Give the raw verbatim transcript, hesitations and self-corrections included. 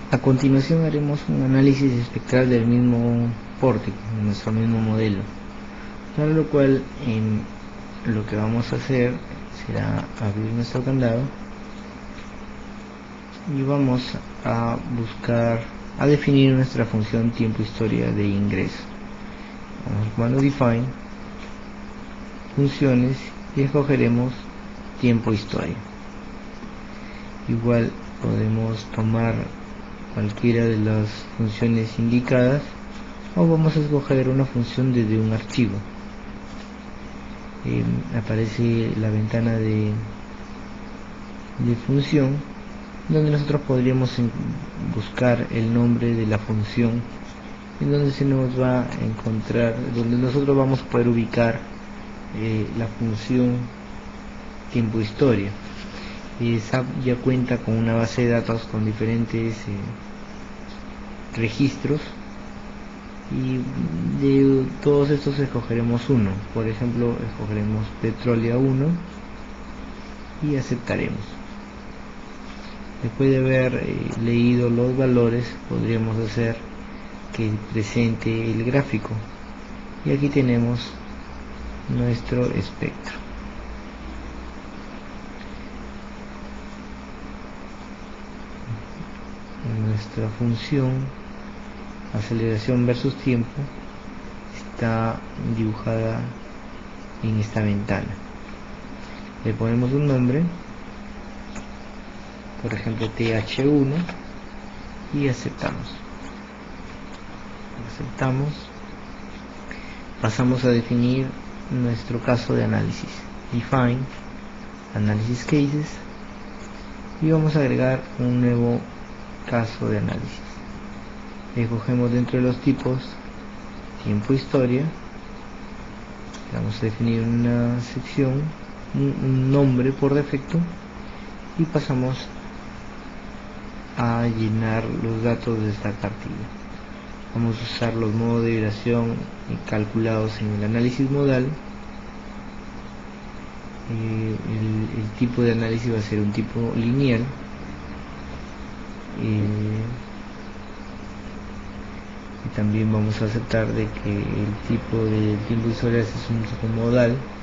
A continuación haremos un análisis espectral del mismo pórtico, de nuestro mismo modelo, para lo cual en lo que vamos a hacer será abrir nuestro candado y vamos a buscar, a definir nuestra función tiempo historia de ingreso. Vamos al comando define, funciones, y escogeremos tiempo historia. Igual podemos tomar cualquiera de las funciones indicadas o vamos a escoger una función desde un archivo. Eh, aparece la ventana de, de función, donde nosotros podríamos buscar el nombre de la función, en donde se nos va a encontrar, donde nosotros vamos a poder ubicar eh, la función tiempo historia. Eh, S A P ya cuenta con una base de datos con diferentes eh, registros, y de todos estos escogeremos uno. Por ejemplo, escogeremos petróleo uno y aceptaremos. Después de haber eh, leído los valores, podríamos hacer que presente el gráfico, y aquí tenemos nuestro espectro. Nuestra función aceleración versus tiempo está dibujada en esta ventana. Le ponemos un nombre, por ejemplo T H uno, y aceptamos. Aceptamos. Pasamos a definir nuestro caso de análisis. Define Analysis Cases, y vamos a agregar un nuevo caso de análisis. Escogemos dentro de los tipos tiempo historia, vamos a definir una sección, un, un nombre por defecto, y pasamos a llenar los datos de esta cartilla. Vamos a usar los modos de vibración calculados en el análisis modal. Eh, el, el tipo de análisis va a ser un tipo lineal. Eh, y también vamos a aceptar de que el tipo de tiempo de historia es un tipo modal.